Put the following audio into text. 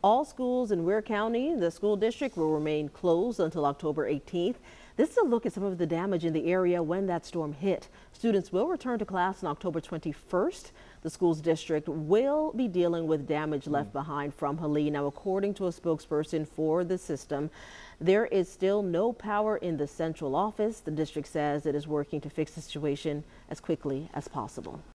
All schools in Ware County, the school district, will remain closed until October 18th. This is a look at some of the damage in the area when that storm hit. Students will return to class on October 21st. The school's district will be dealing with damage left behind from Helene. Now, according to a spokesperson for the system, there is still no power in the central office. The district says it is working to fix the situation as quickly as possible.